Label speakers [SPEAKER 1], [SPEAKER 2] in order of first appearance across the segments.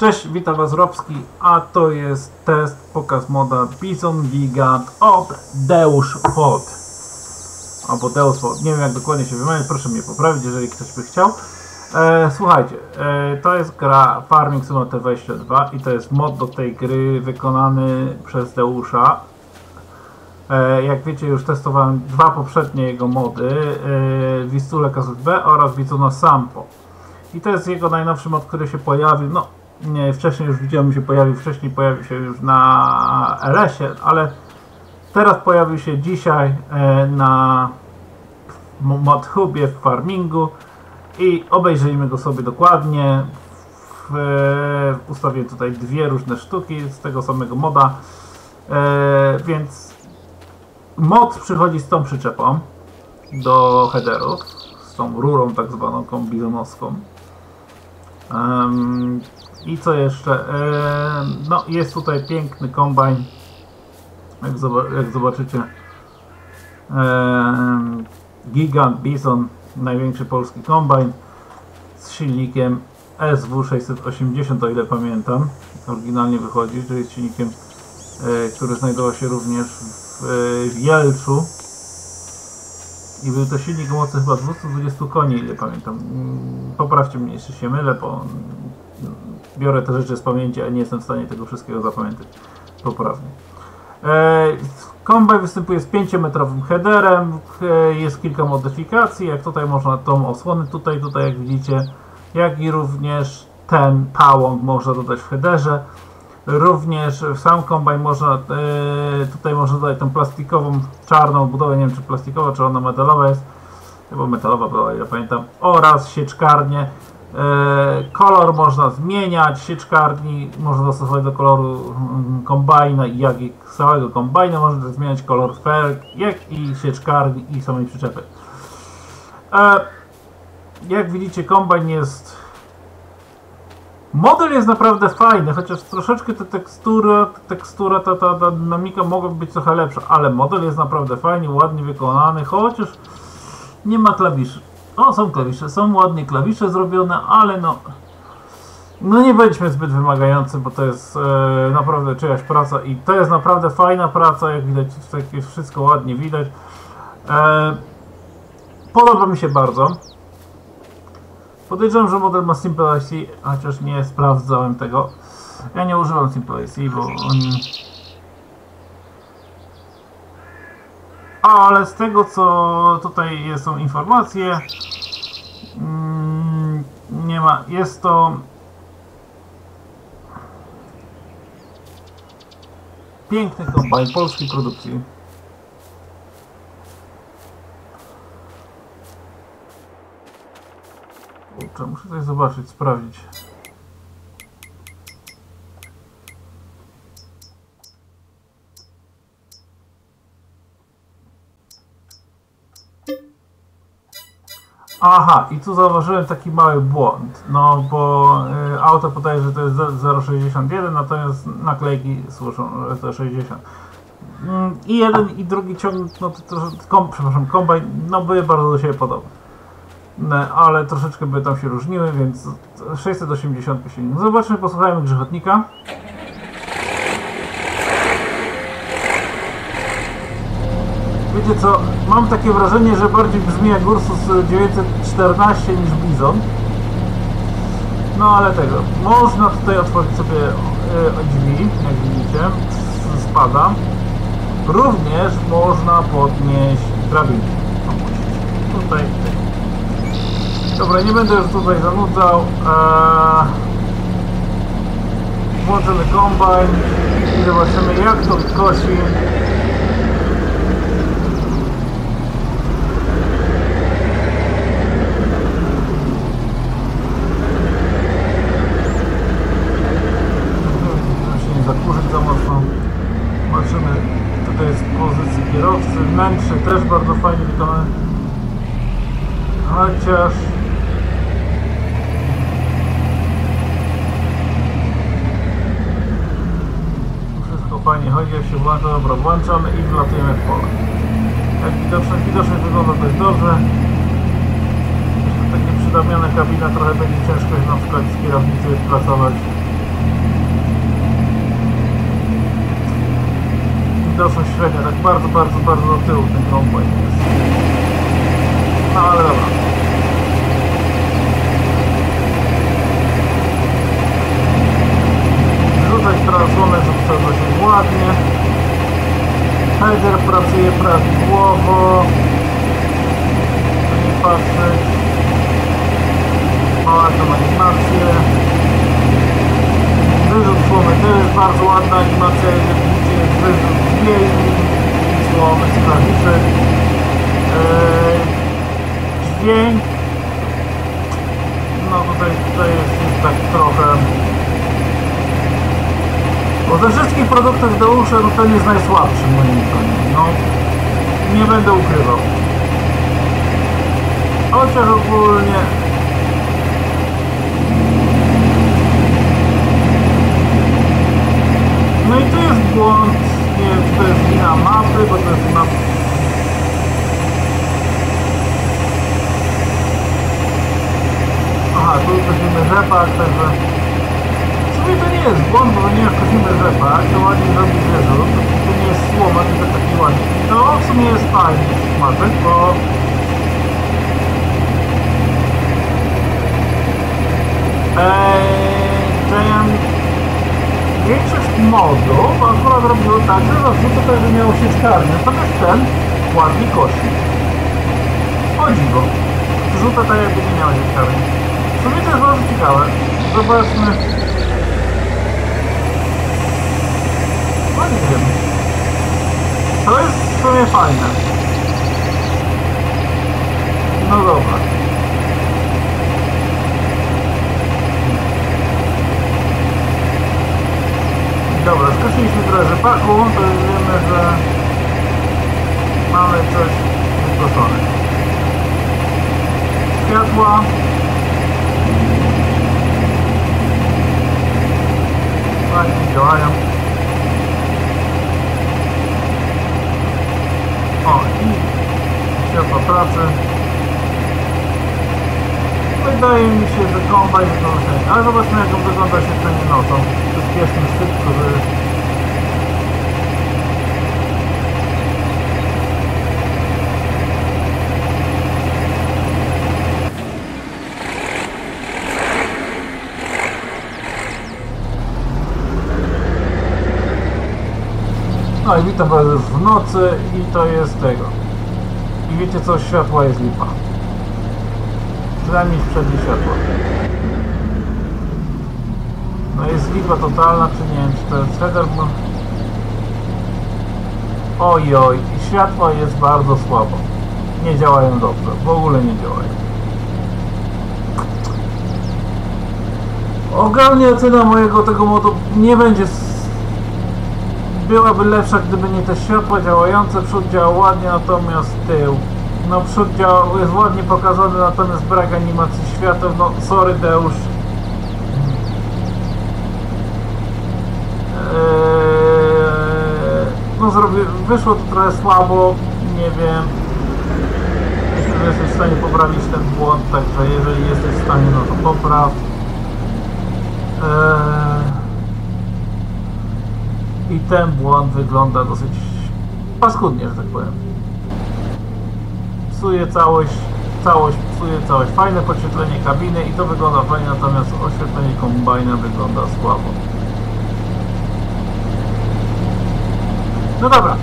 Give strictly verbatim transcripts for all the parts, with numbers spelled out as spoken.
[SPEAKER 1] Cześć, witam Was Robski, a to jest test, pokaz moda Bison Gigant od Deusz Pod. Albo Deusz Pod, nie wiem jak dokładnie się wymawiać, proszę mnie poprawić, jeżeli ktoś by chciał. E, słuchajcie, e, to jest gra Farming Simulator dwadzieścia dwa i to jest mod do tej gry wykonany przez Deusza. E, jak wiecie, już testowałem dwa poprzednie jego mody, e, Vistula K Z B oraz Bisona Sampo. I to jest jego najnowszy mod, który się pojawił, no nie, wcześniej już widziałem, się pojawił, wcześniej pojawił się już na L S-ie, ale teraz pojawił się dzisiaj e, na ModHubie w Farmingu i obejrzyjmy go sobie dokładnie. W, e, ustawię tutaj dwie różne sztuki z tego samego moda, e, więc mod przychodzi z tą przyczepą do headerów, z tą rurą tak zwaną bizonowską. Um, I co jeszcze? E, no jest tutaj piękny kombajn, jak, zobac jak zobaczycie. E, Gigant Bison, największy polski kombajn z silnikiem S W sześćset osiemdziesiąt, o ile pamiętam. Oryginalnie wychodzi, że jest silnikiem, e, który znajdował się również w, e, w Jelczu. I był to silnik o mocy chyba dwieście dwadzieścia koni, ile pamiętam. Poprawcie mnie, jeśli się mylę, bo biorę te rzeczy z pamięci, a nie jestem w stanie tego wszystkiego zapamiętać poprawnie. Kombajn występuje z pięciometrowym headerem, jest kilka modyfikacji, jak tutaj można tą osłonę, tutaj, tutaj jak widzicie, jak i również ten pałąk można dodać w headerze. Również w sam kombajn można, yy, tutaj można dodać tą plastikową, czarną budowę, nie wiem czy plastikowa, czy ona metalowa jest, chyba metalowa była, ile pamiętam, oraz sieczkarnię. Yy, kolor można zmieniać, sieczkarni można dostosować do koloru yy, kombajna, jak i całego kombajna, można zmieniać kolor felg, jak i sieczkarni i samej przyczepy. Yy, jak widzicie, kombajn jest... Model jest naprawdę fajny, chociaż troszeczkę ta tekstura, ta tekstura, ta, ta, ta dynamika mogłaby być trochę lepsza, ale model jest naprawdę fajnie, ładnie wykonany, chociaż nie ma klawiszy. O, są klawisze, są ładnie klawisze zrobione, ale no, no nie bądźmy zbyt wymagający, bo to jest e, naprawdę czyjaś praca i to jest naprawdę fajna praca, jak widać, takie wszystko ładnie widać. E, podoba mi się bardzo. Podejrzewam, że model ma Simple I C, chociaż nie sprawdzałem tego. Ja nie używam Simple I C, bo oni... Ale z tego, co tutaj są informacje, nie ma... Jest to... piękny kombajn polskiej produkcji. Kurczę, muszę coś zobaczyć, sprawdzić. Aha, i tu zauważyłem taki mały błąd. No bo y, auto podaje, że to jest zero przecinek sześćdziesiąt jeden, natomiast naklejki służą, że to sześćdziesiąt. Mm, I jeden i drugi ciągnik, no to, to kom, przepraszam, kombajn, no były bardzo do siebie podobne. No, ale troszeczkę by tam się różniły, więc sześćset osiemdziesiąt silnik. Zobaczmy, posłuchajmy grzechotnika. Wiecie co, mam takie wrażenie, że bardziej brzmi jak Ursus dziewięćset czternaście niż Bison. No ale tego, można tutaj otworzyć sobie e, drzwi, jak widzicie, spada. Również można podnieść drabinki. Tutaj. Dobra, nie będę już tutaj zanudzał. Eee, włączymy kombajn i zobaczymy, jak to kosi. Żeby się nie zakurzyć za mocno. Zobaczymy, tutaj jest pozycja kierowcy. Wnętrze też bardzo fajnie wykonane. Chociaż wszystko fajnie chodzi, jak się włącza, dobra, włączamy i wlatujemy w pole. Jak widocznie, widocznie wygląda dość dobrze. Jeszcze takie przydawnione kabina, trochę będzie ciężko na przykład z kierownicy pracować. dosyć średnia, tak bardzo, bardzo, bardzo do tyłu ten kombajn jest. No ale dobra. Rzucać teraz słomę, żeby to dosyć ładnie. Header pracuje prawidłowo. Nie patrzeć. Mała tą animację. Wyrzut słomy to jest bardzo ładna animacja, jak widzicie jest wyrzut dźwięki i słomy z klawiszek. Eee, dźwięk, no tutaj, tutaj jest, jest tak trochę, bo ze wszystkich produktów Deusza no ten jest najsłabszy moim zdaniem, no nie będę ukrywał, chociaż ogólnie no i tu jest błąd, nie wiem czy to jest wina mapy, bo to jest mapa. Aha, tu kosimy rzepak, także w sumie to nie jest błąd, bo nie jest kosimy rzepak, to ładnie zrobi wyrzut, to nie jest słoma, tylko taki ładnie. I to w sumie jest fajny smaczek, bo eee, większość modów akurat robiło tak, że rozrzuty też miało się skarnie, natomiast ten ładnie kosi. O dziwo. Rzuta tak jakby nie miała się skarnie. W sumie to jest bardzo ciekawe. Zobaczmy. No nie wiem. To jest w sumie fajne. No dobra. Dobra, skosiliśmy trochę rzepaku, to już wiemy, że mamy coś wykoszone. Światła. Fajnie działają. O, i światła pracy. Wydaje mi się, że kombajn jest noszenie, ale zobaczmy jak on wygląda świetlenie nocą. Przyspieszmy szybko, żeby... No i witam was już w nocy i to jest tego. I wiecie co, światła jest lipa. Przynajmniej w przednie światła. No jest lipa totalna, czy nie wiem, czy to jest header? Oj, oj, i światła jest bardzo słabo. Nie działają dobrze, w ogóle nie działają. Ogólnie ocena mojego tego modu nie będzie... Byłaby lepsza, gdyby nie te światła działające, przód działa ładnie, natomiast tył. No przód działa, jest ładnie pokazany, natomiast brak animacji świateł, no sorry Deusz. Eee, no zrobi, wyszło to trochę słabo, nie wiem. Myślę, że jesteś w stanie poprawić ten błąd, także jeżeli jesteś w stanie, no to popraw. Eee, I ten błąd wygląda dosyć paskudnie, że tak powiem. Psuje całość, całość, psuje całość. Fajne podświetlenie kabiny i to wygląda fajnie, natomiast oświetlenie kombajna wygląda słabo. No dobra.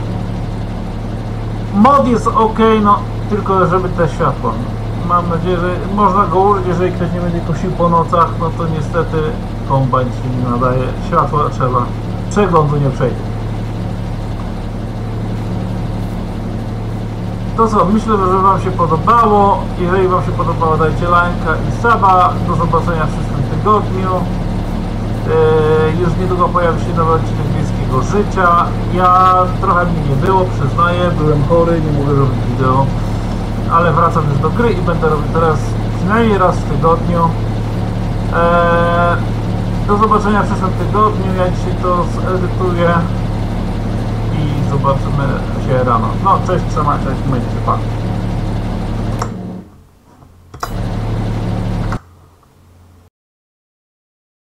[SPEAKER 1] Mod jest ok, no tylko żeby te światła. Mam nadzieję, że można go użyć, jeżeli ktoś nie będzie kosił po nocach, no to niestety kombajn się nie nadaje. Światła trzeba. Przeglądu nie przejdzie. To co, myślę, że wam się podobało. Jeżeli wam się podobało, dajcie lajka i suba. Do zobaczenia w przyszłym tygodniu. Yy, już niedługo pojawi się nowy odcinek Wiejskiego Życia. Ja trochę mnie nie było, przyznaję, byłem chory, nie mogę robić wideo, ale wracam już do gry i będę robił teraz przynajmniej raz w tygodniu. Yy, Do zobaczenia w przyszłym tygodniu, ja dzisiaj to zedytuję i zobaczymy się rano. No, cześć, trzymajcie się, pa.